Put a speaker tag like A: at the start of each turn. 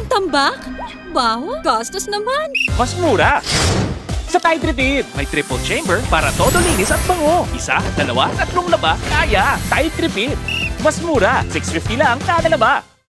A: tambak? Baho, gastos naman.
B: Mas mura! Sa Tripid, may triple chamber para todo linis at bango. Isa, dalawa, tatlong laba, kaya. Tripid. Mas mura, $6.50 lang kada laba.